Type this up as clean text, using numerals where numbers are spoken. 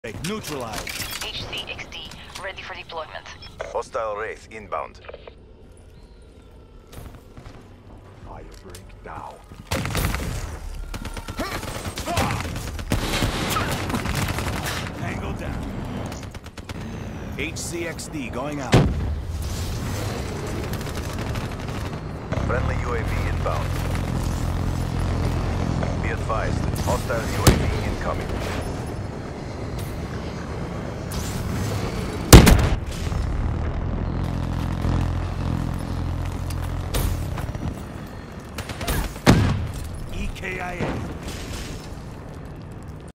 Neutralized. HCXD, ready for deployment. Hostile Wraith inbound. Firebreak down. Tango down. HCXD going out. Friendly UAV inbound. Be advised, hostile UAV incoming.